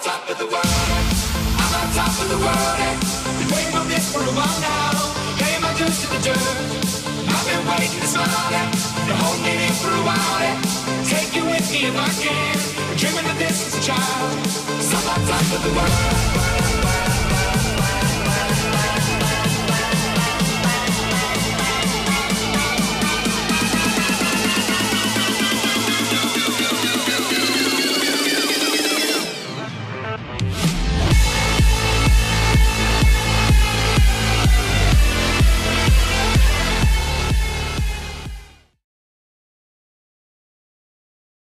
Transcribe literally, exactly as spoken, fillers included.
top of the world. I'm on top of the world. eh. Been waiting on this for a while now. Paying my dues to the dirt. I've been waiting to smile. eh. Been holding it in for a while. eh. Take you with me if I can. Been dreaming of this as a child. So I'm on top of the world.